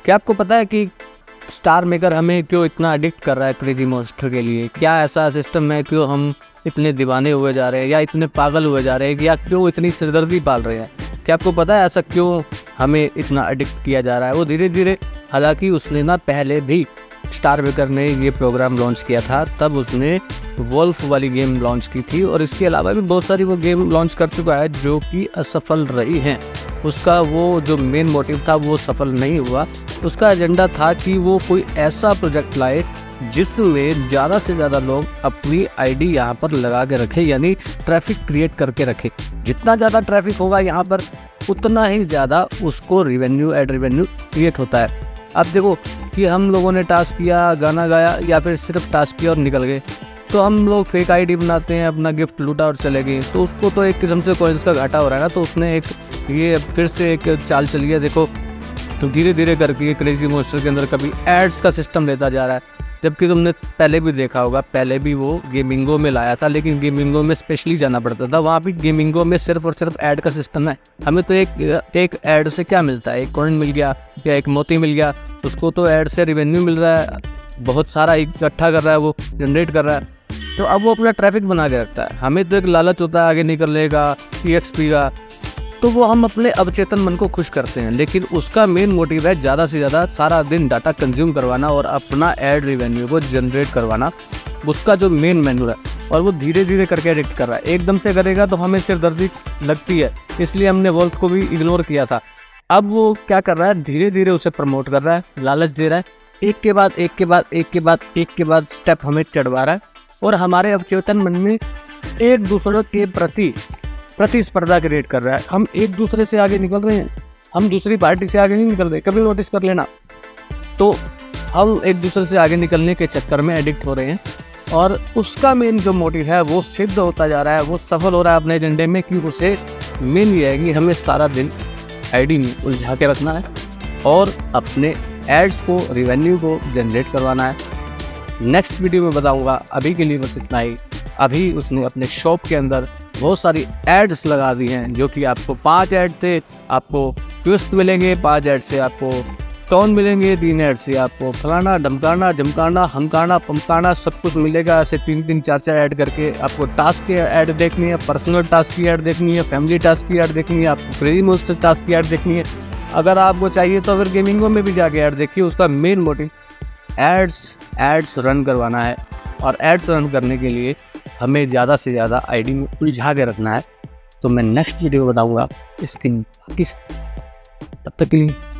क्या आपको पता है कि स्टार मेकर हमें क्यों इतना एडिक्ट कर रहा है क्रेजी मॉन्स्टर के लिए? क्या ऐसा सिस्टम है क्यों हम इतने दीवाने हुए जा रहे हैं या इतने पागल हुए जा रहे हैं या क्यों इतनी सिरदर्दी पाल रहे हैं? क्या आपको पता है ऐसा क्यों हमें इतना एडिक्ट किया जा रहा है? वो धीरे धीरे, हालांकि उसने ना पहले भी स्टार मेकर ने ये प्रोग्राम लॉन्च किया था, तब उसने वोल्फ वाली गेम लॉन्च की थी और इसके अलावा भी बहुत सारी वो गेम लॉन्च कर चुका है जो कि असफल रही हैं। उसका वो जो मेन मोटिव था वो सफल नहीं हुआ। उसका एजेंडा था कि वो कोई ऐसा प्रोजेक्ट लाए जिसमें ज़्यादा से ज़्यादा लोग अपनी आईडी यहाँ पर लगा के रखें, यानी ट्रैफिक क्रिएट करके रखें। जितना ज़्यादा ट्रैफिक होगा यहाँ पर उतना ही ज़्यादा उसको रिवेन्यू, एड रिवेन्यू क्रिएट होता है। अब देखो कि हम लोगों ने टास्क किया, गाना गाया या फिर सिर्फ टास्क किया और निकल गए, तो हम लोग फेक आईडी बनाते हैं, अपना गिफ्ट लूटा और चले गए, तो उसको तो एक किस्म से कॉइन्स का घाटा हो रहा है ना। तो उसने एक ये फिर से एक चाल चली है, देखो तो धीरे धीरे करके क्रेजी मॉन्स्टर के अंदर कभी एड्स का सिस्टम लेता जा रहा है। जबकि तुमने पहले भी देखा होगा, पहले भी वो गेमिंगो में लाया था, लेकिन गेमिंगो में स्पेशली जाना पड़ता था। वहाँ भी गेमिंगो में सिर्फ और सिर्फ ऐड का सिस्टम है। हमें तो एक ऐड से क्या मिलता है? एक कॉइन मिल गया या एक मोती मिल गया, उसको तो ऐड से रिवेन्यू मिल रहा है, बहुत सारा इकट्ठा कर रहा है, वो जनरेट कर रहा है। तो अब वो अपना ट्रैफिक बना के रखता है। हमें तो एक लालच होता है आगे निकलने का, EXP का, तो वो हम अपने अवचेतन मन को खुश करते हैं, लेकिन उसका मेन मोटिव है ज़्यादा से ज़्यादा सारा दिन डाटा कंज्यूम करवाना और अपना ऐड रिवेन्यू को जनरेट करवाना। उसका जो मेन मेन्यू है, और वो धीरे धीरे करके एडिक्ट कर रहा है। एकदम से करेगा तो हमें सिरदर्दी लगती है, इसलिए हमने वोल्फ को भी इग्नोर किया था। अब वो क्या कर रहा है? धीरे धीरे उसे प्रमोट कर रहा है, लालच दे रहा है, एक के बाद एक के बाद एक के बाद एक के बाद स्टेप हमें चढ़वा रहा है और हमारे अवचेतन मन में एक दूसरे के प्रति प्रतिस्पर्धा क्रिएट कर रहा है। हम एक दूसरे से आगे निकल रहे हैं, हम दूसरी पार्टी से आगे नहीं निकल रहे। कभी नोटिस कर लेना, तो हम एक दूसरे से आगे निकलने के चक्कर में एडिक्ट हो रहे हैं और उसका मेन जो मोटिव है वो सिद्ध होता जा रहा है, वो सफल हो रहा है अपने एजेंडे में कि उसे मेन ये है कि हमें सारा दिन आईडी में उलझा के रखना है और अपने एड्स को, रिवेन्यू को जनरेट करवाना है। नेक्स्ट वीडियो में बताऊंगा। अभी के लिए बस इतना ही। अभी उसने अपने शॉप के अंदर बहुत सारी एड्स लगा दी हैं, जो कि आपको 5 ऐड थे आपको ट्विस्ट मिलेंगे, 5 ऐड से आपको टोन मिलेंगे, 3 ऐड से आपको फलाना ढमकाना, जमकाना, हमकाना, पमकाना सब कुछ मिलेगा। ऐसे 3-3, 4-4 ऐड करके आपको टास्क की ऐड देखनी है, पर्सनल टास्क की ऐड देखनी है, फैमिली टास्क की ऐड देखनी है, आपको क्रेजी मॉन्स्टर टास्क की ऐड देखनी है। अगर आपको चाहिए तो फिर गेमिंगो में भी जाके ऐड देखिए। उसका मेन मोटिव एड्स रन करवाना है और एड्स रन करने के लिए हमें ज़्यादा से ज़्यादा आईडी में उलझा के रखना है। तो मैं नेक्स्ट वीडियो बताऊंगा इसकी बाकी। तब तक के लिए